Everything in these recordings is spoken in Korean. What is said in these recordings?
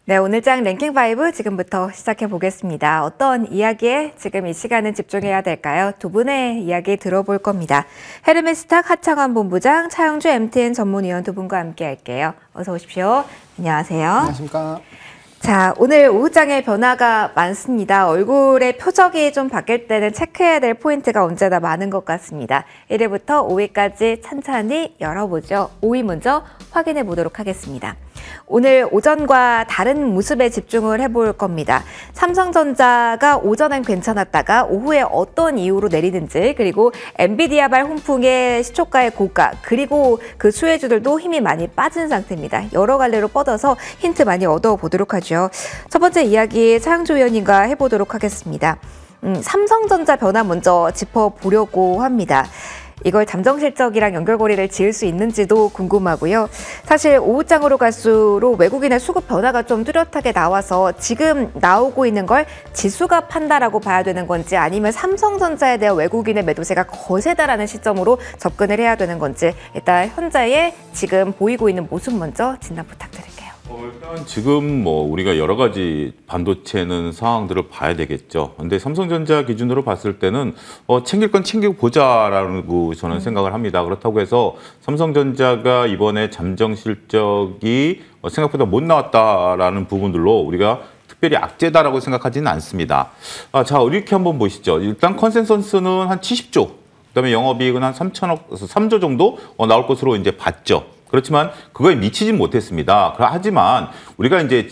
네, 오늘 장 랭킹 5 지금부터 시작해 보겠습니다. 어떤 이야기에 지금 이 시간은 집중해야 될까요? 두 분의 이야기 들어볼 겁니다. 헤르메스탁 하창원 본부장, 차영주 MTN 전문위원 두 분과 함께 할게요. 어서 오십시오. 안녕하세요. 안녕하십니까. 자, 오늘 오후장에 변화가 많습니다. 얼굴의 표적이 좀 바뀔 때는 체크해야 될 포인트가 언제나 많은 것 같습니다. 1위부터 5위까지 찬찬히 열어보죠. 5위 먼저 확인해 보도록 하겠습니다. 오늘 오전과 다른 모습에 집중을 해볼 겁니다. 삼성전자가 오전엔 괜찮았다가 오후에 어떤 이유로 내리는지, 그리고 엔비디아발 훈풍의 시초가의 고가, 그리고 그 수혜주들도 힘이 많이 빠진 상태입니다. 여러 갈래로 뻗어서 힌트 많이 얻어보도록 하죠. 첫 번째 이야기 차영주 위원님과 해보도록 하겠습니다. 삼성전자 변화 먼저 짚어보려고 합니다. 이걸 잠정실적이랑 연결고리를 지을 수 있는지도 궁금하고요. 사실 오후장으로 갈수록 외국인의 수급 변화가 좀 뚜렷하게 나와서 지금 나오고 있는 걸 지수가 판다라고 봐야 되는 건지, 아니면 삼성전자에 대한 외국인의 매도세가 거세다라는 시점으로 접근을 해야 되는 건지, 일단 현재의 지금 보이고 있는 모습 먼저 진단 부탁드릴게요. 일단 지금 우리가 여러 가지 반도체는 상황들을 봐야 되겠죠. 근데 삼성전자 기준으로 봤을 때는 챙길 건 챙기고 보자라고 저는 생각을 합니다. 그렇다고 해서 삼성전자가 이번에 잠정 실적이 생각보다 못 나왔다라는 부분들로 우리가 특별히 악재다라고 생각하지는 않습니다. 자, 이렇게 한번 보시죠. 일단 컨센서스는 한 70조, 그다음에 영업이익은 한 3조 정도 나올 것으로 이제 봤죠. 그렇지만 그거에 미치진 못했습니다. 하지만 우리가 이제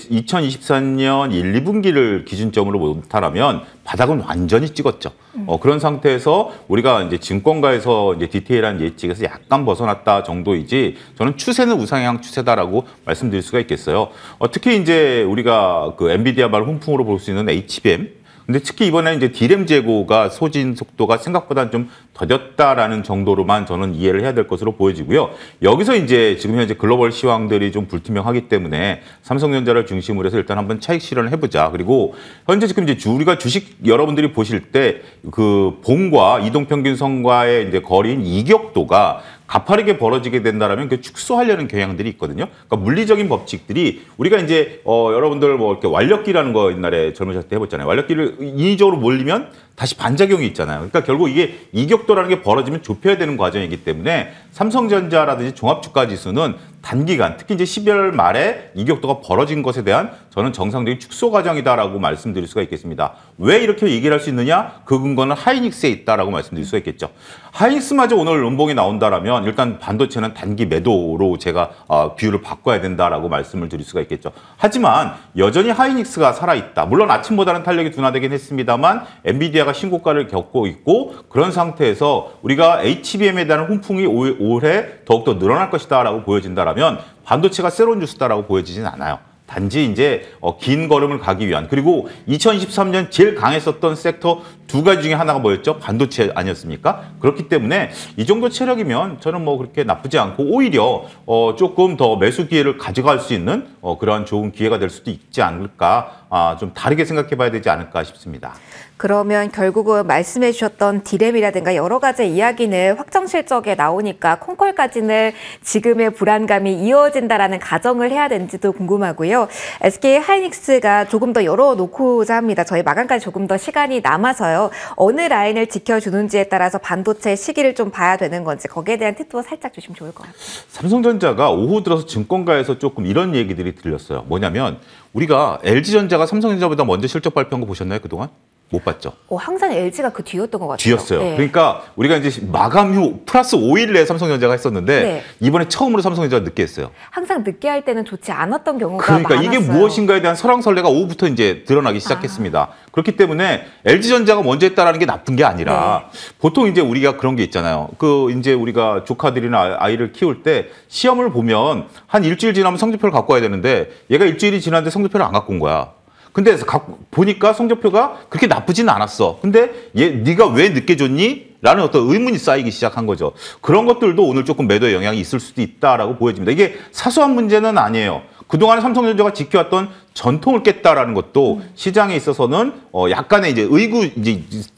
2024년 1, 2분기를 기준점으로 못하라면 바닥은 완전히 찍었죠. 그런 상태에서 우리가 이제 증권가에서 이제 디테일한 예측에서 약간 벗어났다 정도이지, 저는 추세는 우상향 추세다라고 말씀드릴 수가 있겠어요. 특히 이제 우리가 그 엔비디아발 훈풍으로 볼 수 있는 HBM, 근데 특히 이번에 이제 D램 재고가 소진 속도가 생각보다 좀 더뎠다라는 정도로만 저는 이해를 해야 될 것으로 보여지고요. 여기서 이제 지금 현재 글로벌 시황들이 좀 불투명하기 때문에 삼성전자를 중심으로 해서 일단 한번 차익 실현을 해보자. 그리고 현재 지금 이제 우리가 주식 여러분들이 보실 때 그 봉과 이동평균선과의 이제 거리인 이격도가 가파르게 벌어지게 된다라면 그 축소하려는 경향들이 있거든요. 그러니까 물리적인 법칙들이 우리가 이제 여러분들 이렇게 완력기라는 거 옛날에 젊으셨을 때 해봤잖아요. 완력기를 인위적으로 몰리면 다시 반작용이 있잖아요. 그러니까 결국 이게 이격도라는 게 벌어지면 좁혀야 되는 과정이기 때문에 삼성전자라든지 종합주가지수는 단기간, 특히 이제 12월 말에 이격도가 벌어진 것에 대한 저는 정상적인 축소 과정이다라고 말씀드릴 수가 있겠습니다. 왜 이렇게 얘기를 할 수 있느냐? 그 근거는 하이닉스에 있다라고 말씀드릴 수가 있겠죠. 하이닉스마저 오늘 음봉이 나온다라면 일단 반도체는 단기 매도로 제가 비율을 바꿔야 된다라고 말씀을 드릴 수가 있겠죠. 하지만 여전히 하이닉스가 살아있다. 물론 아침보다는 탄력이 둔화되긴 했습니다만 엔비디아가 신고가를 겪고 있고, 그런 상태에서 우리가 HBM에 대한 훈풍이 올해 더욱더 늘어날 것이다라고 보여진다라면 반도체가 새로운 뉴스다라고 보여지진 않아요. 단지 이제 긴 걸음을 가기 위한, 그리고 2023년 제일 강했었던 섹터 두 가지 중에 하나가 뭐였죠? 반도체 아니었습니까? 그렇기 때문에 이 정도 체력이면 저는 그렇게 나쁘지 않고, 오히려 조금 더 매수 기회를 가져갈 수 있는 그러한 좋은 기회가 될 수도 있지 않을까, 좀 다르게 생각해 봐야 되지 않을까 싶습니다. 그러면 결국은 말씀해 주셨던 D램이라든가 여러 가지 이야기는 확정 실적에 나오니까 콩콜까지는 지금의 불안감이 이어진다라는 가정을 해야 되는지도 궁금하고요. SK 하이닉스가 조금 더 열어놓고자 합니다. 저희 마감까지 조금 더 시간이 남아서요. 어느 라인을 지켜주는지에 따라서 반도체 시기를 좀 봐야 되는 건지, 거기에 대한 팁도 살짝 주시면 좋을 것 같아요. 삼성전자가 오후 들어서 증권가에서 조금 이런 얘기들이 들렸어요. 뭐냐면 우리가 LG전자가 삼성전자보다 먼저 실적 발표한 거 보셨나요, 그동안? 못 봤죠. 항상 LG가 그 뒤였던 것 같아요. 뒤였어요. 네. 그러니까 우리가 이제 마감 후 플러스 5일 내에 삼성전자가 했었는데, 네. 이번에 처음으로 삼성전자가 늦게 했어요. 항상 늦게 할 때는 좋지 않았던 경우가 그러니까 많았어요. 이게 무엇인가에 대한 설왕설래가 오후부터 이제 드러나기 시작했습니다. 그렇기 때문에 LG전자가 먼저 했다라는 게 나쁜 게 아니라, 보통 이제 우리가 그런 게 있잖아요. 이제 우리가 조카들이나 아이를 키울 때 시험을 보면 한 일주일 지나면 성적표를 갖고 와야 되는데, 얘가 일주일이 지났는데 성적표를 안 갖고 온 거야. 근데 보니까 성적표가 그렇게 나쁘진 않았어. 근데 네가 왜 늦게 줬니? 라는 어떤 의문이 쌓이기 시작한 거죠. 그런 것들도 오늘 조금 매도의 영향이 있을 수도 있다라고 보여집니다. 이게 사소한 문제는 아니에요. 그동안 삼성전자가 지켜왔던 전통을 깼다라는 것도 시장에 있어서는 약간의 이제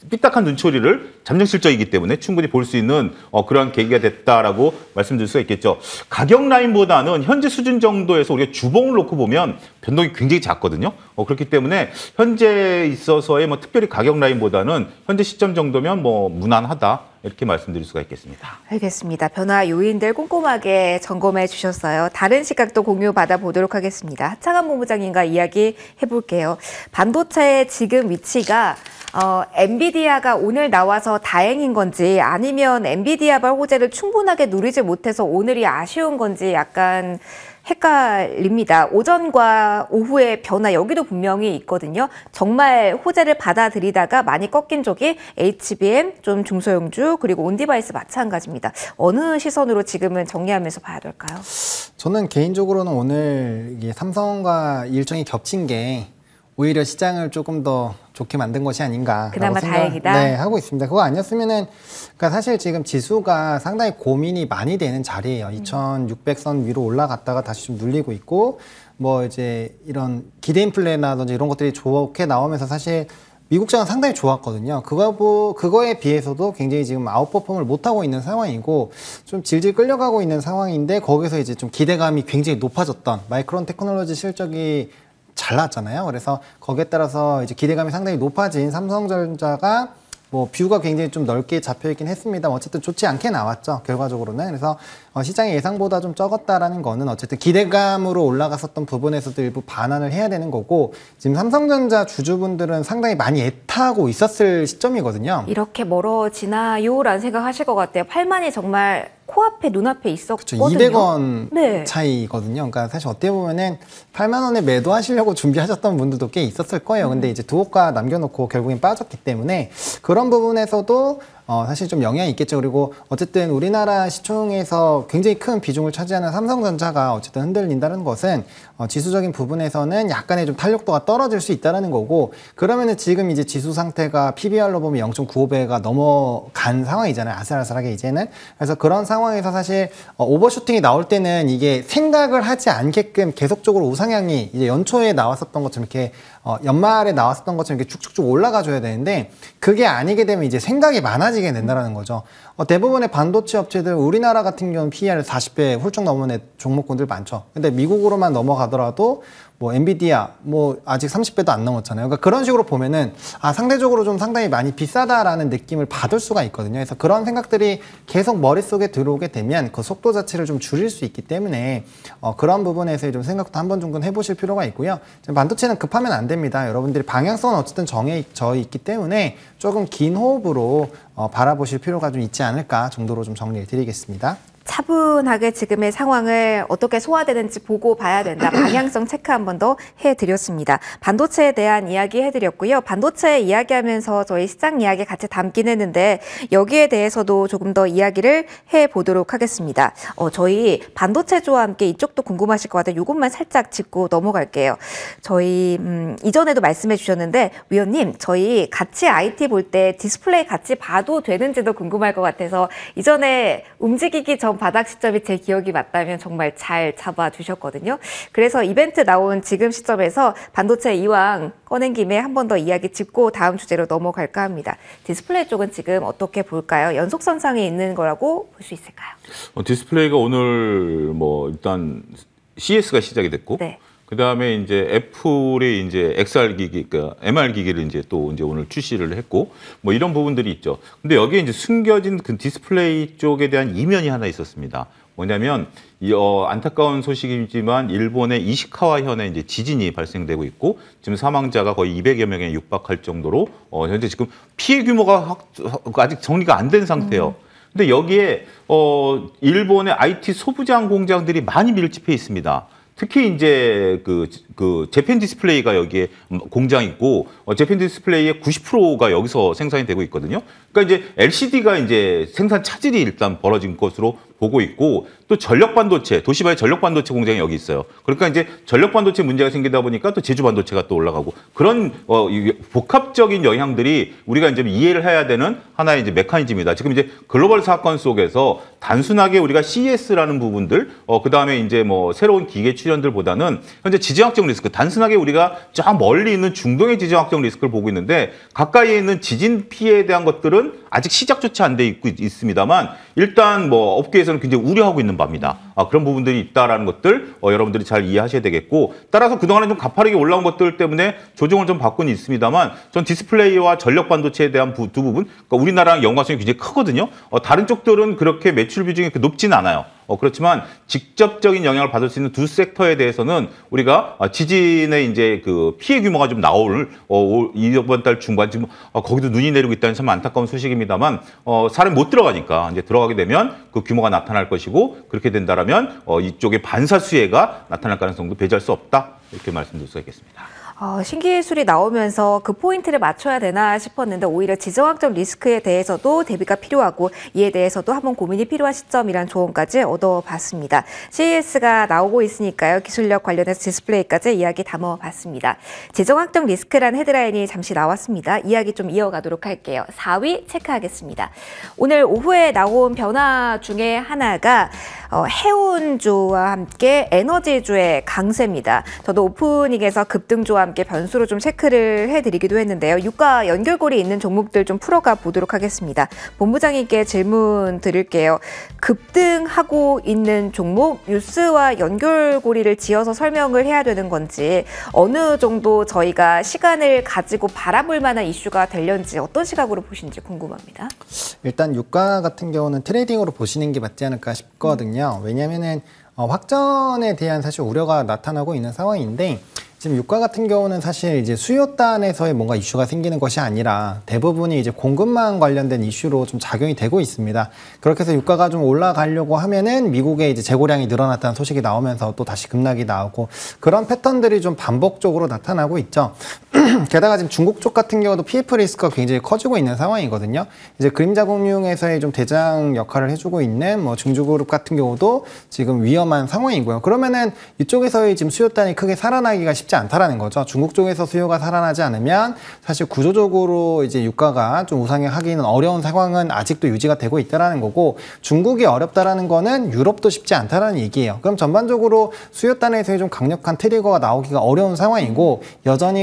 삐딱한 눈초리를 잠정 실적이기 때문에 충분히 볼 수 있는 그러한 계기가 됐다라고 말씀드릴 수가 있겠죠. 가격 라인보다는 현재 수준 정도에서 우리가 주봉을 놓고 보면 변동이 굉장히 작거든요. 그렇기 때문에 현재 있어서의 뭐 특별히 가격 라인보다는 현재 시점 정도면 뭐 무난하다. 이렇게 말씀드릴 수가 있겠습니다. 알겠습니다. 변화 요인들 꼼꼼하게 점검해 주셨어요. 다른 시각도 공유 받아보도록 하겠습니다. 하창한 본부장님과 이야기 해볼게요. 반도체의 지금 위치가 엔비디아가 오늘 나와서 다행인 건지 아니면 엔비디아발 호재를 충분하게 누리지 못해서 오늘이 아쉬운 건지 약간 헷갈립니다. 오전과 오후의 변화 여기도 분명히 있거든요. 정말 호재를 받아들이다가 많이 꺾인 쪽이 HBM, 좀 중소형주 그리고 온디바이스 마찬가지입니다. 어느 시선으로 지금은 정리하면서 봐야 될까요? 저는 개인적으로는 오늘 이게 삼성과 일정이 겹친 게 오히려 시장을 조금 더 좋게 만든 것이 아닌가. 그나마 다행이다. 네, 하고 있습니다. 그거 아니었으면은, 그러니까 사실 지금 지수가 상당히 고민이 많이 되는 자리예요. 2,600선 위로 올라갔다가 다시 좀 눌리고 있고, 뭐 이제 이런 기대 인플레라든지 이런 것들이 좋게 나오면서 사실 미국장은 상당히 좋았거든요. 그거에 비해서도 굉장히 지금 아웃퍼폼을 못하고 있는 상황이고, 좀 질질 끌려가고 있는 상황인데, 거기서 이제 좀 기대감이 굉장히 높아졌던 마이크론 테크놀로지 실적이 잘 나왔잖아요. 그래서 거기에 따라서 이제 기대감이 상당히 높아진 삼성전자가 뭐 뷰가 굉장히 좀 넓게 잡혀 있긴 했습니다. 어쨌든 좋지 않게 나왔죠. 결과적으로는. 그래서 시장의 예상보다 좀 적었다라는 거는 어쨌든 기대감으로 올라갔었던 부분에서도 일부 반환을 해야 되는 거고, 지금 삼성전자 주주분들은 상당히 많이 애타고 있었을 시점이거든요. 이렇게 멀어지나요? 라는 생각하실 것 같아요. 8만이 정말 코앞에 눈앞에 있었거든요. 그렇죠. 200원 네. 차이거든요. 그러니까 사실 어떻게 보면은 8만 원에 매도하시려고 준비하셨던 분들도 꽤 있었을 거예요. 근데 이제 두호가 남겨놓고 결국엔 빠졌기 때문에 그런 부분에서도 사실 좀 영향이 있겠죠. 그리고 어쨌든 우리나라 시총에서 굉장히 큰 비중을 차지하는 삼성전자가 어쨌든 흔들린다는 것은 지수적인 부분에서는 약간의 좀 탄력도가 떨어질 수 있다는 거고, 그러면은 지금 이제 지수 상태가 PBR로 보면 0.95배가 넘어간 상황이잖아요. 아슬아슬하게 이제는. 그래서 그런 상황에서 사실 오버슈팅이 나올 때는 이게 생각을 하지 않게끔 계속적으로 우상향이 이제 연초에 나왔었던 것처럼 이렇게 연말에 나왔었던 것처럼 이렇게 쭉쭉쭉 올라가 줘야 되는데, 그게 아니게 되면 이제 생각이 많아지게 된다는 거죠. 대부분의 반도체 업체들, 우리나라 같은 경우는 PER 40배 훌쩍 넘는 종목군들 많죠. 근데 미국으로만 넘어가더라도 뭐 엔비디아 뭐 아직 30배도 안 넘었잖아요. 그러니까 그런 식으로 보면은 상대적으로 좀 상당히 많이 비싸다라는 느낌을 받을 수가 있거든요. 그래서 그런 생각들이 계속 머릿속에 들어오게 되면 그 속도 자체를 좀 줄일 수 있기 때문에 그런 부분에서 좀 생각도 한번 정도는 해보실 필요가 있고요. 반도체는 급하면 안 됩니다. 여러분들이 방향성은 어쨌든 정해져 있기 때문에 조금 긴 호흡으로 바라보실 필요가 좀 있지 않을까 정도로 좀 정리를 드리겠습니다. 차분하게 지금의 상황을 어떻게 소화되는지 보고 봐야 된다. 방향성 체크 한 번 더 해드렸습니다. 반도체에 대한 이야기 해드렸고요. 반도체 이야기하면서 저희 시장 이야기 같이 담긴 했는데 여기에 대해서도 조금 더 이야기를 해보도록 하겠습니다. 저희 반도체주와 함께 이쪽도 궁금하실 것 같아요. 이것만 살짝 짚고 넘어갈게요. 저희 이전에도 말씀해 주셨는데 위원님 저희 같이 IT 볼 때 디스플레이 같이 봐도 되는지도 궁금할 것 같아서 이전에 움직이기 전 바닥 시점이 제 기억이 맞다면 정말 잘 잡아주셨거든요. 그래서 이벤트 나온 지금 시점에서 반도체 이왕 꺼낸 김에 한 번 더 이야기 짚고 다음 주제로 넘어갈까 합니다. 디스플레이 쪽은 지금 어떻게 볼까요? 연속선상에 있는 거라고 볼 수 있을까요? 디스플레이가 오늘 뭐 일단 CES가 시작이 됐고, 네. 그 다음에 이제 애플이 이제 XR 기기, 그러니까 MR 기기를 이제 또 이제 오늘 출시를 했고, 뭐 이런 부분들이 있죠. 근데 여기에 이제 숨겨진 그 디스플레이 쪽에 대한 이면이 하나 있었습니다. 뭐냐면, 안타까운 소식이지만 일본의 이시카와 현에 이제 지진이 발생되고 있고, 지금 사망자가 거의 200여 명에 육박할 정도로, 현재 지금 피해 규모가 아직 정리가 안 된 상태예요. 근데 여기에, 일본의 IT 소부장 공장들이 많이 밀집해 있습니다. 특히 이제 그 재팬 디스플레이가 여기에 공장 있고 재팬 디스플레이의 90%가 여기서 생산이 되고 있거든요. 그러니까 이제 LCD가 이제 생산 차질이 일단 벌어진 것으로 보고 있고 또 전력 반도체, 도시바의 전력 반도체 공장이 여기 있어요. 그러니까 이제 전력 반도체 문제가 생기다 보니까 또 제주 반도체가 또 올라가고 그런 복합적인 영향들이 우리가 이제 이해를 해야 되는 하나의 이제 메커니즘이다. 지금 이제 글로벌 사건 속에서 단순하게 우리가 CES라는 부분들, 그다음에 이제 뭐 새로운 기계 출현들보다는 현재 지정학적 리스크, 단순하게 우리가 저 멀리 있는 중동의 지정학적 리스크를 보고 있는데 가까이에 있는 지진 피해에 대한 것들은 아직 시작조차 안 돼 있습니다만 일단 뭐 업계에서는 굉장히 우려하고 있는 바입니다. 그런 부분들이 있다라는 것들 여러분들이 잘 이해하셔야 되겠고 따라서 그동안에 좀 가파르게 올라온 것들 때문에 조정을 좀 받고는 있습니다만 전 디스플레이와 전력 반도체에 대한 두 부분, 그러니까 우리나라랑 연관성이 굉장히 크거든요. 다른 쪽들은 그렇게 매출 비중이 높지는 않아요. 그렇지만 직접적인 영향을 받을 수 있는 두 섹터에 대해서는 우리가 지진의 이제 그 피해 규모가 좀 나올 이번 달 중반 지금 거기도 눈이 내리고 있다는 참 안타까운 소식입니다만 사람이 못 들어가니까 이제 들어가게 되면 그 규모가 나타날 것이고 그렇게 된다라면 이쪽에 반사 수혜가 나타날 가능성도 배제할 수 없다 이렇게 말씀드릴 수 있겠습니다. 신기술이 나오면서 그 포인트를 맞춰야 되나 싶었는데 오히려 지정학적 리스크에 대해서도 대비가 필요하고 이에 대해서도 한번 고민이 필요한 시점이란 조언까지 얻어봤습니다. CES가 나오고 있으니까요. 기술력 관련해서 디스플레이까지 이야기 담아봤습니다. 지정학적 리스크라는 헤드라인이 잠시 나왔습니다. 이야기 좀 이어가도록 할게요. 4위 체크하겠습니다. 오늘 오후에 나온 변화 중에 하나가 해운주와 함께 에너지주의 강세입니다. 저도 오프닝에서 급등주와 함께 변수로 좀 체크를 해드리기도 했는데요. 유가 연결고리 있는 종목들 좀 풀어가 보도록 하겠습니다. 본부장님께 질문 드릴게요. 급등하고 있는 종목 뉴스와 연결고리를 지어서 설명을 해야 되는 건지 어느 정도 저희가 시간을 가지고 바라볼 만한 이슈가 되려는지 어떤 시각으로 보시는지 궁금합니다. 일단 유가 같은 경우는 트레이딩으로 보시는 게 맞지 않을까 싶거든요. 왜냐하면은 확전에 대한 사실 우려가 나타나고 있는 상황인데 지금 유가 같은 경우는 사실 이제 수요단에서의 뭔가 이슈가 생기는 것이 아니라 대부분이 이제 공급망 관련된 이슈로 좀 작용이 되고 있습니다. 그렇게 해서 유가가 좀 올라가려고 하면은 미국의 이제 재고량이 늘어났다는 소식이 나오면서 또 다시 급락이 나오고 그런 패턴들이 좀 반복적으로 나타나고 있죠. 게다가 지금 중국 쪽 같은 경우도 PF 리스크가 굉장히 커지고 있는 상황이거든요. 이제 그림자금융에서의 좀 대장 역할을 해주고 있는 뭐 중주그룹 같은 경우도 지금 위험한 상황이고요. 그러면은 이쪽에서의 지금 수요단이 크게 살아나기가 쉽지 않다라는 거죠. 중국 쪽에서 수요가 살아나지 않으면 사실 구조적으로 이제 유가가 좀 우상향하기는 어려운 상황은 아직도 유지가 되고 있다라는 거고 중국이 어렵다라는 거는 유럽도 쉽지 않다라는 얘기예요. 그럼 전반적으로 수요단에서의 좀 강력한 트리거가 나오기가 어려운 상황이고 여전히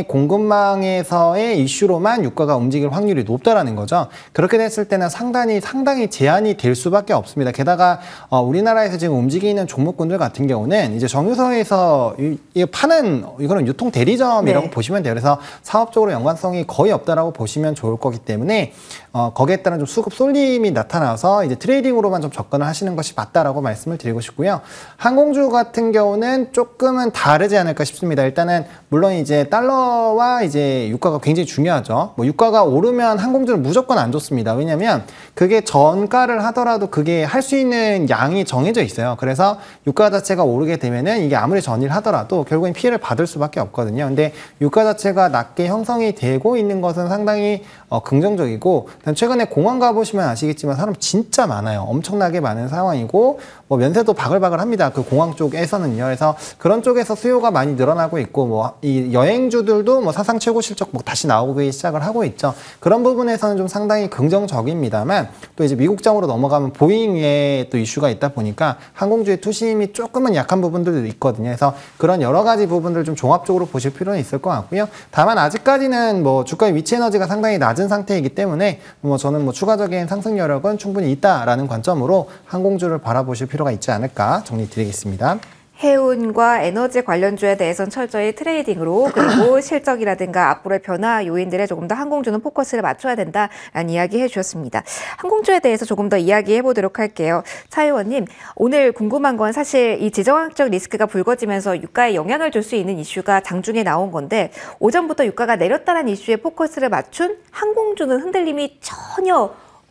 공급망에서의 이슈로만 유가가 움직일 확률이 높다라는 거죠. 그렇게 됐을 때는 상당히 제한이 될 수밖에 없습니다. 게다가 우리나라에서 지금 움직이는 종목군들 같은 경우는 이제 정유서에서 파는 이거는 유통 대리점이라고 보시면 돼요. 그래서 사업적으로 연관성이 거의 없다라고 보시면 좋을 거기 때문에 거기에 따른 좀 수급 쏠림이 나타나서 이제 트레이딩으로만 좀 접근을 하시는 것이 맞다라고 말씀을 드리고 싶고요. 항공주 같은 경우는 조금은 다르지 않을까 싶습니다. 일단은 물론 이제 달러와 이제 유가가 굉장히 중요하죠. 뭐 유가가 오르면 항공주는 무조건 안 좋습니다. 왜냐하면 그게 전가를 하더라도 그게 할 수 있는 양이 정해져 있어요. 그래서 유가 자체가 오르게 되면은 이게 아무리 전일 하더라도 결국엔 피해를 받을 수밖에 없거든요. 근데 유가 자체가 낮게 형성이 되고 있는 것은 상당히 긍정적이고 최근에 공항 가보시면 아시겠지만 사람 진짜 많아요. 엄청나게 많은 상황이고 뭐 면세도 바글바글 합니다. 그 공항 쪽에서는요. 그래서 그런 쪽에서 수요가 많이 늘어나고 있고 뭐 이 여행주들도 뭐 사상 최고 실적 뭐 다시 나오기 시작을 하고 있죠. 그런 부분에서는 좀 상당히 긍정적입니다만 또 이제 미국장으로 넘어가면 보잉에 또 이슈가 있다 보니까 항공주의 투심이 조금은 약한 부분들도 있거든요. 그래서 그런 여러 가지 부분들 좀 종합적으로 보실 필요는 있을 것 같고요. 다만 아직까지는 뭐 주가의 위치 에너지가 상당히 낮은 상태이기 때문에 뭐 저는 뭐 추가적인 상승 여력은 충분히 있다라는 관점으로 항공주를 바라보실 필요가 있지 않을까 정리드리겠습니다. 해운과 에너지 관련주에 대해서는 철저히 트레이딩으로 그리고 실적이라든가 앞으로의 변화 요인들에 조금 더 항공주는 포커스를 맞춰야 된다라는 이야기 해주셨습니다. 항공주에 대해서 조금 더 이야기해 보도록 할게요. 차 의원님, 오늘 궁금한 건 사실 이 지정학적 리스크가 불거지면서 유가에 영향을 줄 수 있는 이슈가 장중에 나온 건데 오전부터 유가가 내렸다는 이슈에 포커스를 맞춘 항공주는 흔들림이 전혀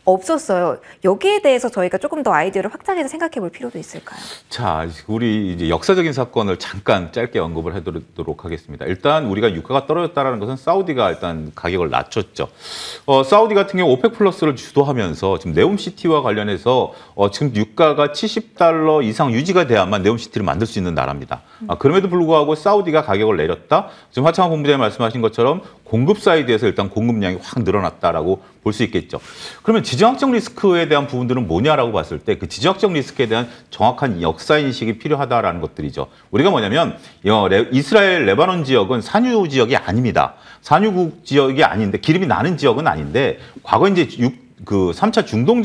없었어요. 여기에 대해서 저희가 조금 더 아이디어를 확장해서 생각해 볼 필요도 있을까요? 자, 우리 이제 역사적인 사건을 잠깐 짧게 언급을 해드리도록 하겠습니다. 일단 우리가 유가가 떨어졌다는 것은 사우디가 일단 가격을 낮췄죠. 사우디 같은 경우 오펙 플러스를 주도하면서 지금 네옴시티와 관련해서 지금 유가가 $70 이상 유지가 돼야만 네옴시티를 만들 수 있는 나라입니다. 그럼에도 불구하고 사우디가 가격을 내렸다. 지금 하창환 본부장이 말씀하신 것처럼 공급 사이드에서 일단 공급량이 확 늘어났다라고 볼 수 있겠죠. 그러면 지정학적 리스크에 대한 부분들은 뭐냐라고 봤을 때 그 지정학적 리스크에 대한 정확한 역사 인식이 필요하다라는 것들이죠. 우리가 뭐냐면 이스라엘 레바논 지역은 산유 지역이 아닙니다. 산유국 지역이 아닌데 기름이 나는 지역은 아닌데 과거 이제 3차 중동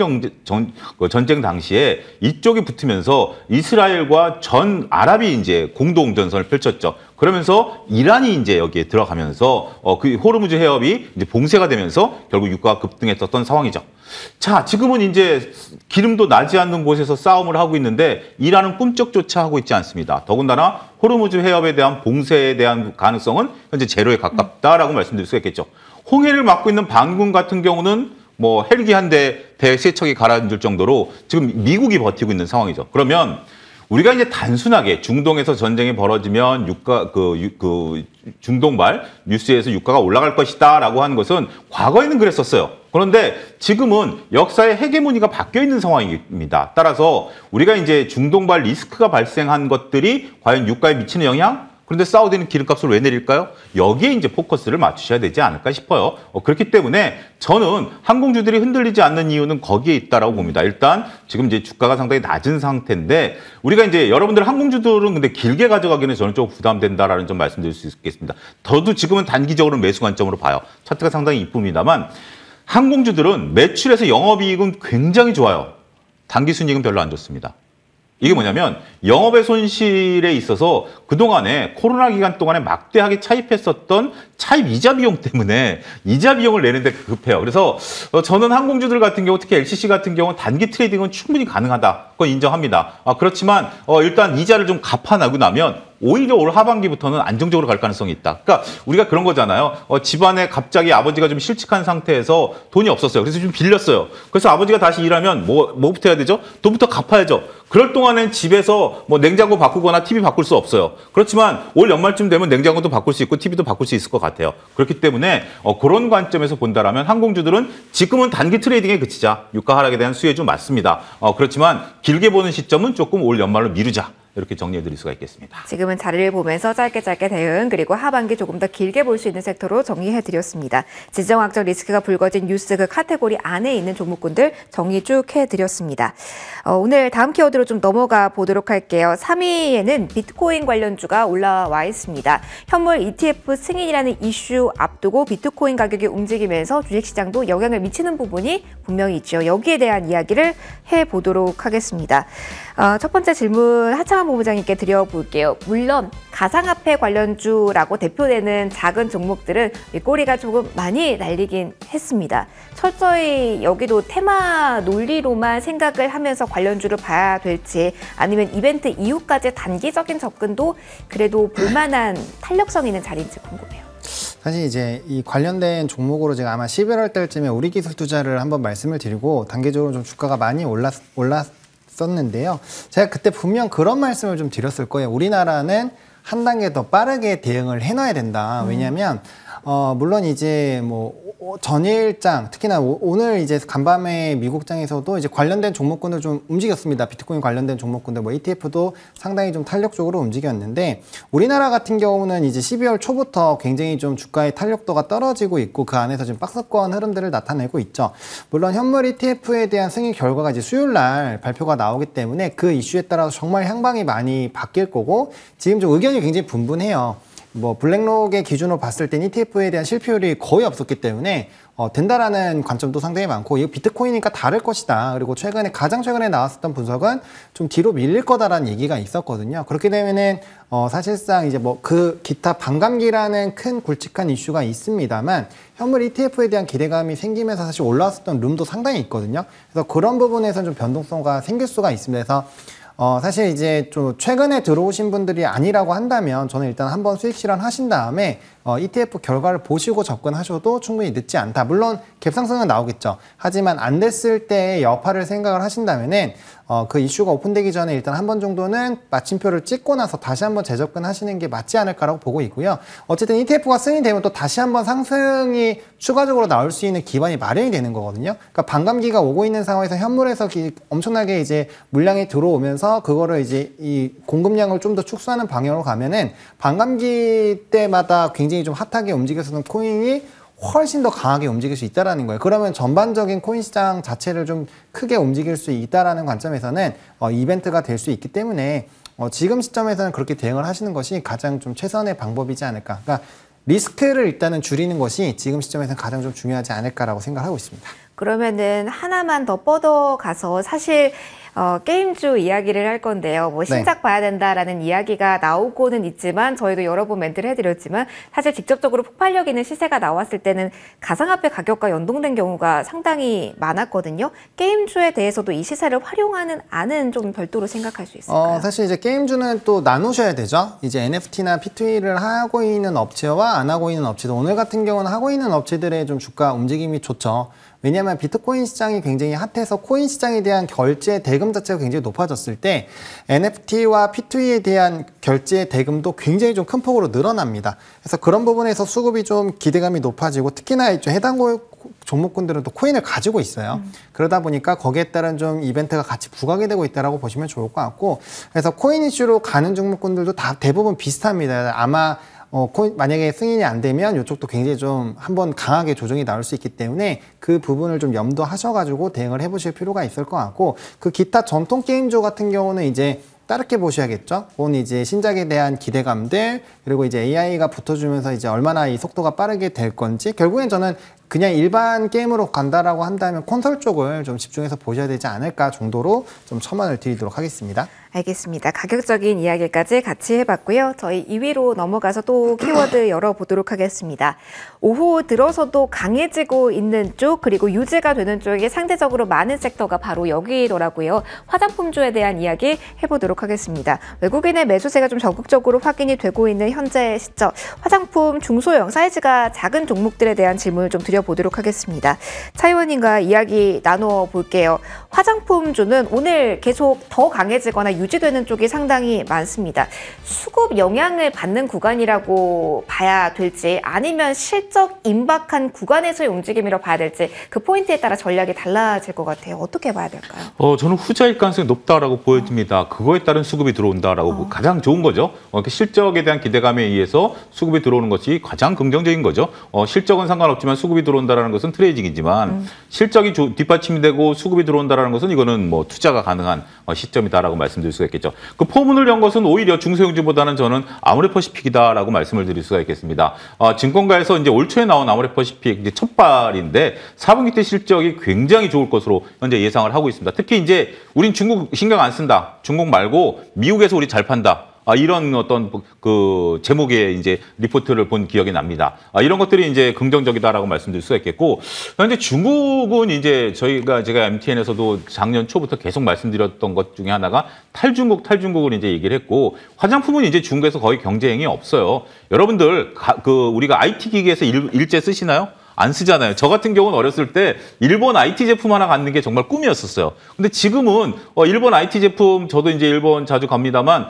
전쟁 당시에 이쪽이 붙으면서 이스라엘과 전 아랍이 이제 공동 전선을 펼쳤죠. 그러면서 이란이 이제 여기에 들어가면서 그 호르무즈 해협이 이제 봉쇄가 되면서 결국 유가가 급등했었던 상황이죠. 자, 지금은 이제 기름도 나지 않는 곳에서 싸움을 하고 있는데 이란은 꿈쩍조차 하고 있지 않습니다. 더군다나 호르무즈 해협에 대한 봉쇄에 대한 가능성은 현재 제로에 가깝다라고 말씀드릴 수 있겠죠. 홍해를 막고 있는 반군 같은 경우는 뭐 헬기 한 대, 배 세 척이 가라앉을 정도로 지금 미국이 버티고 있는 상황이죠. 그러면 우리가 이제 단순하게 중동에서 전쟁이 벌어지면 유가 중동발 뉴스에서 유가가 올라갈 것이다라고 하는 것은 과거에는 그랬었어요. 그런데 지금은 역사의 헤게모니가 바뀌어 있는 상황입니다. 따라서 우리가 이제 중동발 리스크가 발생한 것들이 과연 유가에 미치는 영향? 그런데 사우디는 기름값을 왜 내릴까요? 여기에 이제 포커스를 맞추셔야 되지 않을까 싶어요. 그렇기 때문에 저는 항공주들이 흔들리지 않는 이유는 거기에 있다라고 봅니다. 일단 지금 이제 주가가 상당히 낮은 상태인데 우리가 이제 여러분들 항공주들은 근데 길게 가져가기는 저는 좀 부담된다라는 점 말씀드릴 수 있겠습니다. 저도 지금은 단기적으로 매수 관점으로 봐요. 차트가 상당히 이쁩니다만 항공주들은 매출에서 영업이익은 굉장히 좋아요. 단기 순이익은 별로 안 좋습니다. 이게 뭐냐면 영업의 손실에 있어서 그동안에 코로나 기간 동안에 막대하게 차입했었던 차입 이자 비용 때문에 이자 비용을 내는데 급해요. 그래서 저는 항공주들 같은 경우 특히 LCC 같은 경우 단기 트레이딩은 충분히 가능하다. 그건 인정합니다. 그렇지만 일단 이자를 좀 갚아나고 나면 오히려 올 하반기부터는 안정적으로 갈 가능성이 있다. 그러니까 우리가 그런 거잖아요. 집안에 갑자기 아버지가 좀 실직한 상태에서 돈이 없었어요. 그래서 좀 빌렸어요. 그래서 아버지가 다시 일하면 뭐부터 해야 되죠? 돈부터 갚아야죠. 그럴 동안엔 집에서 뭐 냉장고 바꾸거나 TV 바꿀 수 없어요. 그렇지만 올 연말쯤 되면 냉장고도 바꿀 수 있고 TV도 바꿀 수 있을 것 같아요. 그렇기 때문에 그런 관점에서 본다라면 항공주들은 지금은 단기 트레이딩에 그치자. 유가 하락에 대한 수혜 좀 맞습니다. 그렇지만 길게 보는 시점은 조금 올 연말로 미루자. 이렇게 정리해드릴 수가 있겠습니다. 지금은 자리를 보면서 짧게 대응 그리고 하반기 조금 더 길게 볼 수 있는 섹터로 정리해드렸습니다. 지정학적 리스크가 불거진 뉴스 그 카테고리 안에 있는 종목군들 정리 쭉 해드렸습니다. 오늘 다음 키워드로 좀 넘어가 보도록 할게요. 3위에는 비트코인 관련주가 올라와 있습니다. 현물 ETF 승인이라는 이슈 앞두고 비트코인 가격이 움직이면서 주식시장도 영향을 미치는 부분이 분명히 있죠. 여기에 대한 이야기를 해보도록 하겠습니다. 첫 번째 질문 하창환 본부장님께 드려볼게요. 물론 가상화폐 관련주라고 대표되는 작은 종목들은 꼬리가 조금 많이 날리긴 했습니다. 철저히 여기도 테마 논리로만 생각을 하면서 관련주를 봐야 될지 아니면 이벤트 이후까지 단기적인 접근도 그래도 볼만한 탄력성 있는 자리인지 궁금해요. 사실 이제 이 관련된 종목으로 제가 아마 11월 달쯤에 우리 기술 투자를 한번 말씀을 드리고 단계적으로 좀 주가가 많이 올랐었는데요. 제가 그때 분명 그런 말씀을 좀 드렸을 거예요. 우리나라는 한 단계 더 빠르게 대응을 해놔야 된다. 왜냐하면 물론 이제 뭐 전일장 특히나 오늘 이제 간밤에 미국장에서도 이제 관련된 종목군을 좀 움직였습니다. 비트코인 관련된 종목군들 뭐 ETF도 상당히 좀 탄력적으로 움직였는데 우리나라 같은 경우는 이제 12월 초부터 굉장히 좀 주가의 탄력도가 떨어지고 있고 그 안에서 지금 박스권 흐름들을 나타내고 있죠. 물론 현물 ETF에 대한 승인 결과가 이제 수요일 날 발표가 나오기 때문에 그 이슈에 따라서 정말 향방이 많이 바뀔 거고 지금 좀 의견이 굉장히 분분해요. 뭐 블랙록의 기준으로 봤을 땐 ETF에 대한 실패율이 거의 없었기 때문에 된다라는 관점도 상당히 많고 이거 비트코인이니까 다를 것이다. 그리고 가장 최근에 나왔었던 분석은 좀 뒤로 밀릴 거다라는 얘기가 있었거든요. 그렇게 되면은 사실상 이제 뭐 그 기타 반감기라는 큰 굵직한 이슈가 있습니다만 현물 ETF에 대한 기대감이 생기면서 사실 올라왔었던 룸도 상당히 있거든요. 그래서 그런 부분에서 좀 변동성과 생길 수가 있습니다. 그래서 사실 이제 좀 최근에 들어오신 분들이 아니라고 한다면 저는 일단 한번 수익 실현하신 다음에 ETF 결과를 보시고 접근하셔도 충분히 늦지 않다. 물론 갭상승은 나오겠죠. 하지만 안 됐을 때의 여파를 생각을 하신다면은 그 이슈가 오픈되기 전에 일단 한 번 정도는 마침표를 찍고 나서 다시 한번 재접근하시는 게 맞지 않을까라고 보고 있고요. 어쨌든 ETF가 승인이 되면 또 다시 한번 상승이 추가적으로 나올 수 있는 기반이 마련이 되는 거거든요. 그러니까 반감기가 오고 있는 상황에서 현물에서 엄청나게 이제 물량이 들어오면서 그거를 이제 이 공급량을 좀 더 축소하는 방향으로 가면은 반감기 때마다 굉장히 좀 핫하게 움직였었던 코인이 훨씬 더 강하게 움직일 수 있다라는 거예요. 그러면 전반적인 코인 시장 자체를 좀 크게 움직일 수 있다라는 관점에서는 이벤트가 될 수 있기 때문에 지금 시점에서는 그렇게 대응을 하시는 것이 가장 좀 최선의 방법이지 않을까. 그러니까 리스크를 일단은 줄이는 것이 지금 시점에서는 가장 좀 중요하지 않을까라고 생각하고 있습니다. 그러면은 하나만 더 뻗어가서 사실 게임주 이야기를 할 건데요. 뭐 신작 봐야 된다라는 이야기가 나오고는 있지만 저희도 여러 번 멘트를 해드렸지만 사실 직접적으로 폭발력 있는 시세가 나왔을 때는 가상화폐 가격과 연동된 경우가 상당히 많았거든요. 게임주에 대해서도 이 시세를 활용하는 안은 좀 별도로 생각할 수 있을까요? 사실 이제 게임주는 또 나누셔야 되죠. 이제 NFT나 P2E를 하고 있는 업체와 안 하고 있는 업체도 오늘 같은 경우는 하고 있는 업체들의 좀 주가 움직임이 좋죠. 왜냐하면 비트코인 시장이 굉장히 핫해서 코인 시장에 대한 결제 대금 자체가 굉장히 높아졌을 때 NFT와 P2E에 대한 결제 대금도 굉장히 좀 큰 폭으로 늘어납니다. 그래서 그런 부분에서 수급이 좀 기대감이 높아지고 특히나 해당 종목군들은 또 코인을 가지고 있어요. 그러다 보니까 거기에 따른 좀 이벤트가 같이 부각이 되고 있다고 보시면 좋을 것 같고 그래서 코인 이슈로 가는 종목군들도 다 대부분 비슷합니다. 아마 만약에 승인이 안 되면 이쪽도 굉장히 좀 한번 강하게 조정이 나올 수 있기 때문에 그 부분을 좀 염두하셔가지고 대응을 해보실 필요가 있을 것 같고 그 기타 전통 게임주 같은 경우는 이제 다르게 보셔야겠죠. 그건 이제 신작에 대한 기대감들 그리고 이제 AI가 붙어주면서 이제 얼마나 이 속도가 빠르게 될 건지 결국엔 저는 그냥 일반 게임으로 간다라고 한다면 콘솔 쪽을 좀 집중해서 보셔야 되지 않을까 정도로 좀 첨언을 드리도록 하겠습니다. 알겠습니다. 가격적인 이야기까지 같이 해봤고요. 저희 2위로 넘어가서 또 키워드 열어보도록 하겠습니다. 오후 들어서도 강해지고 있는 쪽 그리고 유지가 되는 쪽이 상대적으로 많은 섹터가 바로 여기더라고요. 화장품주에 대한 이야기 해보도록 하겠습니다. 외국인의 매수세가 좀 적극적으로 확인이 되고 있는 현재 시점 화장품 중소형 사이즈가 작은 종목들에 대한 질문을 좀 드려보도록 하겠습니다. 차 의원님과 이야기 나눠 볼게요. 화장품주는 오늘 계속 더 강해지거나 유지되는 쪽이 상당히 많습니다. 수급 영향을 받는 구간이라고 봐야 될지 아니면 실적 임박한 구간에서의 움직임이라고 봐야 될지 그 포인트에 따라 전략이 달라질 것 같아요. 어떻게 봐야 될까요? 저는 후자일 가능성이 높다라고 보여집니다. 그거에 따른 수급이 들어온다라고 가장 좋은 거죠. 실적에 대한 기대감에 의해서 수급이 들어오는 것이 가장 긍정적인 거죠. 실적은 상관없지만 수급이 들어온다라는 것은 트레이딩이지만 실적이 뒷받침이 되고 수급이 들어온다라는 것은 이거는 뭐 투자가 가능한 시점이다라고 말씀드릴 수가 있겠죠. 그 포문을 연 것은 오히려 중소형주보다는 저는 아모레퍼시픽이다라고 말씀을 드릴 수가 있겠습니다. 증권가에서 이제 올 초에 나온 아모레퍼시픽 이제 첫 발인데 4분기 때 실적이 굉장히 좋을 것으로 현재 예상을 하고 있습니다. 특히 이제 우린 중국 신경 안 쓴다. 중국 말고 미국에서 우리 잘 판다. 이런 어떤 그 제목의 이제 리포트를 본 기억이 납니다. 이런 것들이 이제 긍정적이다라고 말씀드릴 수가 있겠고, 현재 중국은 이제 제가 MTN에서도 작년 초부터 계속 말씀드렸던 것 중에 하나가 탈중국을 이제 얘기를 했고, 화장품은 이제 중국에서 거의 경쟁이 없어요. 여러분들 우리가 IT 기기에서 일제 쓰시나요? 안 쓰잖아요. 저 같은 경우는 어렸을 때 일본 IT 제품 하나 갖는 게 정말 꿈이었었어요. 근데 지금은 일본 IT 제품 저도 이제 일본 자주 갑니다만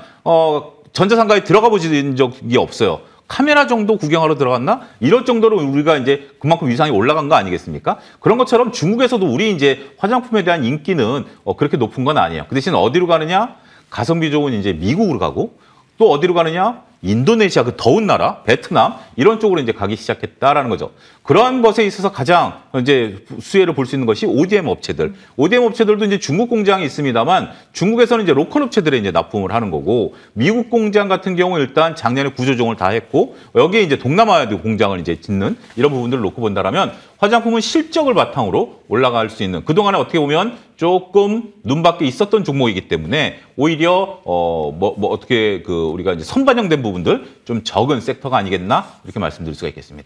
전자상가에 들어가 보신 적이 없어요. 카메라 정도 구경하러 들어갔나? 이럴 정도로 우리가 이제 그만큼 위상이 올라간 거 아니겠습니까? 그런 것처럼 중국에서도 우리 이제 화장품에 대한 인기는 그렇게 높은 건 아니에요. 그 대신 어디로 가느냐? 가성비 좋은 이제 미국으로 가고 또 어디로 가느냐? 인도네시아 그 더운 나라, 베트남 이런 쪽으로 이제 가기 시작했다라는 거죠. 그러한 것에 있어서 가장 이제 수혜를 볼 수 있는 것이 ODM 업체들. ODM 업체들도 이제 중국 공장이 있습니다만 중국에서는 이제 로컬 업체들에 이제 납품을 하는 거고 미국 공장 같은 경우는 일단 작년에 구조조정을 다 했고 여기에 이제 동남아에도 공장을 이제 짓는 이런 부분들을 놓고 본다라면 화장품은 실적을 바탕으로 올라갈 수 있는 그동안에 어떻게 보면 조금 눈밖에 있었던 종목이기 때문에 오히려 어떻게 우리가 이제 선반영된 부분들 좀 적은 섹터가 아니겠나 이렇게 말씀드릴 수가 있겠습니다.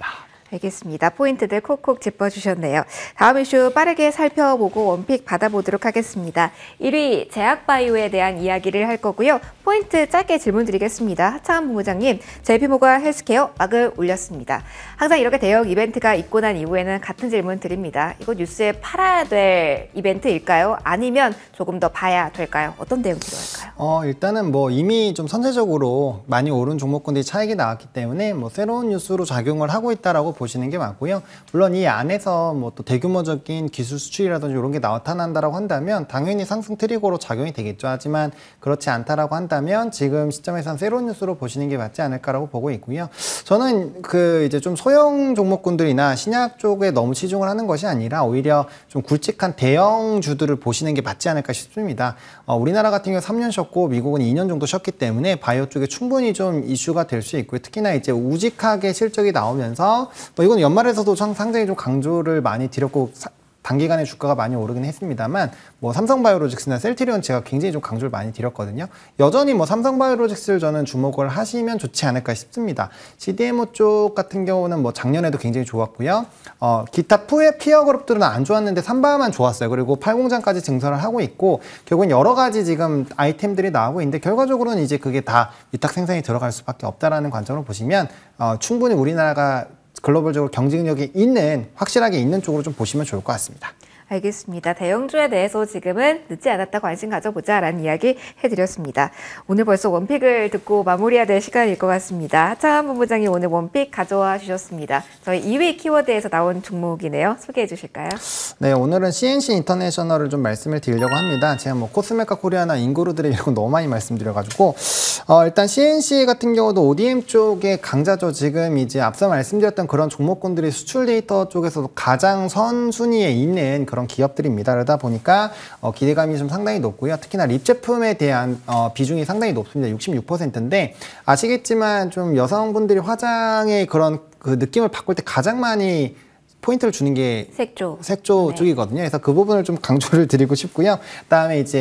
알겠습니다. 포인트들 콕콕 짚어주셨네요. 다음 이슈 빠르게 살펴보고 원픽 받아보도록 하겠습니다. 1위 제약바이오에 대한 이야기를 할 거고요. 포인트 짧게 질문 드리겠습니다. 하창한 본부장님, JP모건 헬스케어 막을 올렸습니다. 항상 이렇게 대형 이벤트가 있고 난 이후에는 같은 질문 드립니다. 이거 뉴스에 팔아야 될 이벤트일까요? 아니면 조금 더 봐야 될까요? 어떤 대응 필요할까요? 일단은 뭐 이미 좀 선제적으로 많이 오른 종목군들이 차익이 나왔기 때문에 뭐 새로운 뉴스로 작용을 하고 있다라고 보시는 게 맞고요. 물론 이 안에서 뭐 또 대규모적인 기술 수출이라든지 이런 게 나타난다라고 한다면 당연히 상승 트리거로 작용이 되겠죠. 하지만 그렇지 않다라고 한다면 지금 시점에서는 새로운 뉴스로 보시는 게 맞지 않을까라고 보고 있고요. 저는 이제 좀 소형 종목군들이나 신약 쪽에 너무 치중을 하는 것이 아니라 오히려 좀 굵직한 대형주들을 보시는 게 맞지 않을까 싶습니다. 우리나라 같은 경우 3년 쉬었고 미국은 2년 정도 쉬었기 때문에 바이오 쪽에 충분히 좀 이슈가 될 수 있고요. 특히나 이제 우직하게 실적이 나오면서 뭐 이건 연말에서도 상당히 좀 강조를 많이 드렸고 단기간에 주가가 많이 오르긴 했습니다만 뭐 삼성바이오로직스나 셀트리온 제가 굉장히 좀 강조를 많이 드렸거든요. 여전히 뭐 삼성바이오로직스를 저는 주목을 하시면 좋지 않을까 싶습니다. CDMO 쪽 같은 경우는 뭐 작년에도 굉장히 좋았고요. 기타 피어 그룹들은 안 좋았는데 삼바만 좋았어요. 그리고 8공장까지 증설을 하고 있고 결국은 여러 가지 지금 아이템들이 나오고 있는데 결과적으로는 이제 그게 다 위탁 생산이 들어갈 수밖에 없다라는 관점으로 보시면 충분히 우리나라가 글로벌적으로 경쟁력이 있는, 확실하게 있는 쪽으로 좀 보시면 좋을 것 같습니다. 알겠습니다. 대형주에 대해서 지금은 늦지 않았다 관심 가져보자라는 이야기 해드렸습니다. 오늘 벌써 원픽을 듣고 마무리해야 될 시간일 것 같습니다. 하창한 본부장이 오늘 원픽 가져와 주셨습니다. 저희 2위 키워드에서 나온 종목이네요. 소개해 주실까요? 네, 오늘은 CNC 인터내셔널을 좀 말씀을 드리려고 합니다. 제가 뭐 코스메카 코리아나 인고르드레 이런 거 너무 많이 말씀드려가지고 일단 CNC 같은 경우도 ODM 쪽의 강자죠. 지금 이제 앞서 말씀드렸던 그런 종목군들이 수출 데이터 쪽에서도 가장 선순위에 있는 그런 기업들입니다. 그러다 보니까 기대감이 좀 상당히 높고요. 특히나 립 제품에 대한 비중이 상당히 높습니다. 66%인데 아시겠지만 좀 여성분들이 화장의 그런 그 느낌을 바꿀 때 가장 많이 포인트를 주는 게 색조 네. 쪽이거든요. 그래서 그 부분을 좀 강조를 드리고 싶고요. 그다음에 이제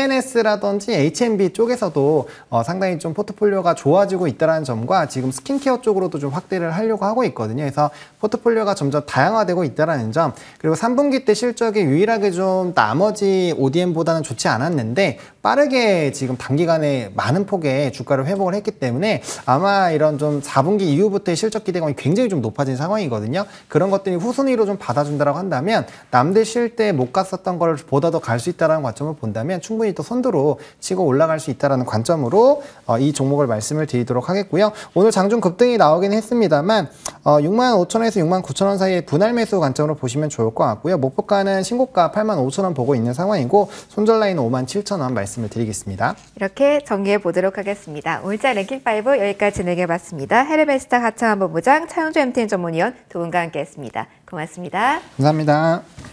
SNS라든지 H&B 쪽에서도 상당히 좀 포트폴리오가 좋아지고 있다는 점과 지금 스킨케어 쪽으로도 좀 확대를 하려고 하고 있거든요. 그래서 포트폴리오가 점점 다양화되고 있다는 점, 그리고 3분기 때 실적이 유일하게 좀 나머지 ODM보다는 좋지 않았는데 빠르게 지금 단기간에 많은 폭의 주가를 회복을 했기 때문에 아마 이런 좀 4분기 이후부터의 실적 기대감이 굉장히 좀 높아진 상황이거든요. 그런 것들이 후순위로 좀 받아준다고 한다면 남들 쉴 때 못 갔었던 걸 보다 더 갈 수 있다는 관점을 본다면 충분히 또 선두로 치고 올라갈 수 있다는 관점으로 이 종목을 말씀을 드리도록 하겠고요. 오늘 장중 급등이 나오긴 했습니다만 65,000원에서 69,000원 사이의 분할 매수 관점으로 보시면 좋을 것 같고요. 목표가는 신고가 85,000원 보고 있는 상황이고 손절 라인은 57,000원 말씀을 드리겠습니다. 이렇게 정리해 보도록 하겠습니다. 오늘자 랭킹5 여기까지 진행해봤습니다. 헤르메스타 하창한 본부장, 차영주 MTN 전문위원 두 분과 함께했습니다. 고맙습니다. 감사합니다.